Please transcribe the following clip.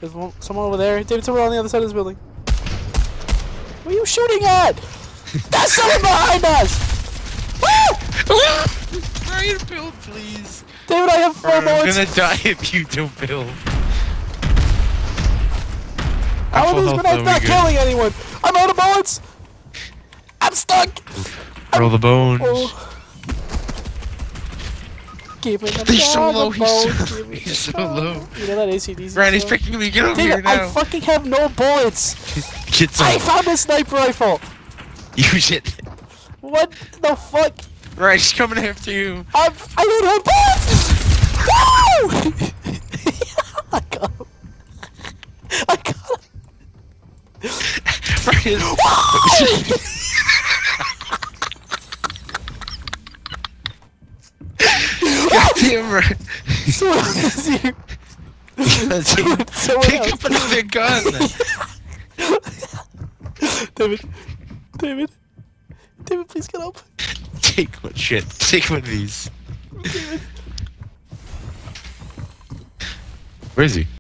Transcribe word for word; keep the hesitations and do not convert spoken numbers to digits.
There's one, someone over there. David, someone on the other side of this building. What are you shooting at? That's someone behind us! Ryan, build, please. David, I have four I'm bullets. gonna die if you don't build. How are these grenades not killing anyone? I'm out of bullets! I'm stuck! Roll the bones. Oh. Give me the He's so low, bones. he's so, Give me he's the so bones. low. You know that A C D C Ryan, he's song? picking me, get over David, here now. I fucking have no bullets! Get some. I found a sniper rifle! Use it. What the fuck? Ryan, he's coming after you. I'm, I don't have bullets! No! I got him. I got him. Ryan. Goddamn right. Someone else is here. Someone, someone Pick else. up another gun. David. David. David, please get up. Take one shit. Take one of these. David. Where is he?